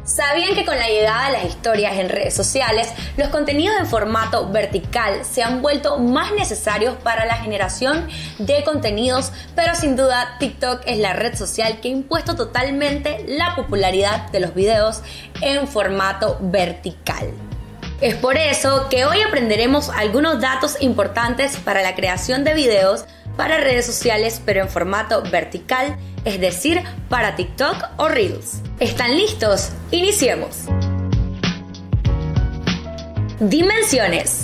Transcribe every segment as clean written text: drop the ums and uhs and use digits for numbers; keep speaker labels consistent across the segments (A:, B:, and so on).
A: ¿Sabían que con la llegada de las historias en redes sociales, los contenidos en formato vertical se han vuelto más necesarios para la generación de contenidos? Pero sin duda TikTok es la red social que ha impuesto totalmente la popularidad de los videos en formato vertical. Es por eso que hoy aprenderemos algunos datos importantes para la creación de videos para redes sociales, pero en formato vertical, es decir, para TikTok o Reels. ¿Están listos? Iniciemos. Dimensiones.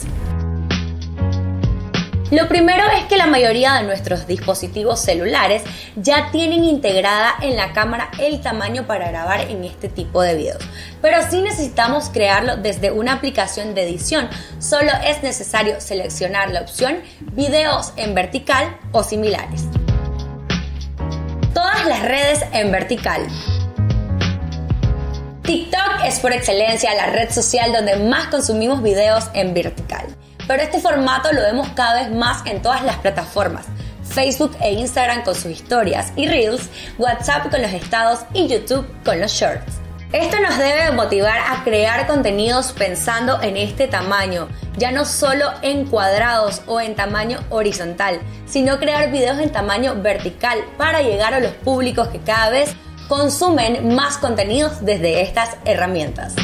A: Lo primero es que la mayoría de nuestros dispositivos celulares ya tienen integrada en la cámara el tamaño para grabar en este tipo de videos. Pero si necesitamos crearlo desde una aplicación de edición, solo es necesario seleccionar la opción Videos en vertical o similares. Todas las redes en vertical. TikTok es por excelencia la red social donde más consumimos videos en vertical. Pero este formato lo vemos cada vez más en todas las plataformas, Facebook e Instagram con sus historias y Reels, WhatsApp con los estados y YouTube con los Shorts. Esto nos debe motivar a crear contenidos pensando en este tamaño, ya no solo en cuadrados o en tamaño horizontal, sino crear videos en tamaño vertical para llegar a los públicos que cada vez consumen más contenidos desde estas herramientas.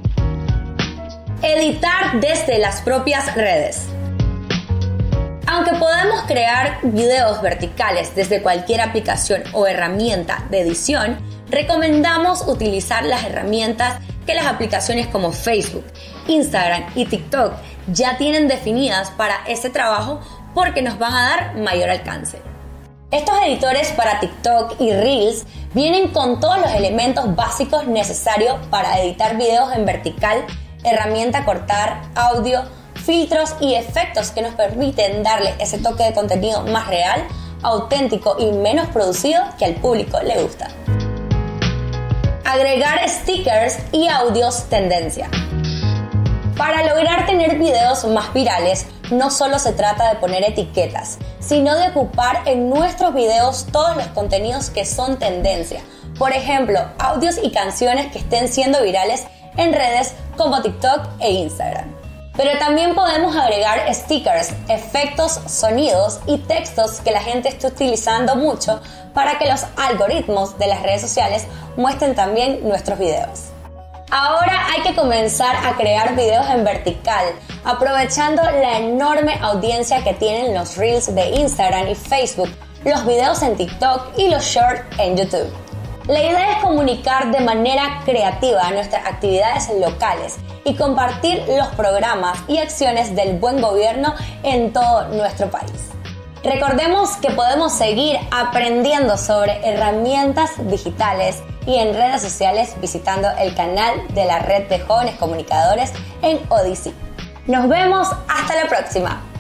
A: Editar desde las propias redes. Aunque podemos crear videos verticales desde cualquier aplicación o herramienta de edición, recomendamos utilizar las herramientas que las aplicaciones como Facebook, Instagram y TikTok ya tienen definidas para ese trabajo porque nos van a dar mayor alcance. Estos editores para TikTok y Reels vienen con todos los elementos básicos necesarios para editar videos en vertical, herramienta cortar, audio, filtros y efectos que nos permiten darle ese toque de contenido más real, auténtico y menos producido que al público le gusta. Agregar stickers y audios tendencia. Para lograr tener videos más virales, no solo se trata de poner etiquetas, sino de ocupar en nuestros videos todos los contenidos que son tendencia. Por ejemplo, audios y canciones que estén siendo virales en redes como TikTok e Instagram. Pero también podemos agregar stickers, efectos, sonidos y textos que la gente esté utilizando mucho para que los algoritmos de las redes sociales muestren también nuestros videos. Ahora hay que comenzar a crear videos en vertical, aprovechando la enorme audiencia que tienen los Reels de Instagram y Facebook, los videos en TikTok y los Shorts en YouTube. La idea es comunicar de manera creativa nuestras actividades locales y compartir los programas y acciones del buen gobierno en todo nuestro país. Recordemos que podemos seguir aprendiendo sobre herramientas digitales y en redes sociales visitando el canal de la Red de Jóvenes Comunicadores en Odyssey. Nos vemos hasta la próxima.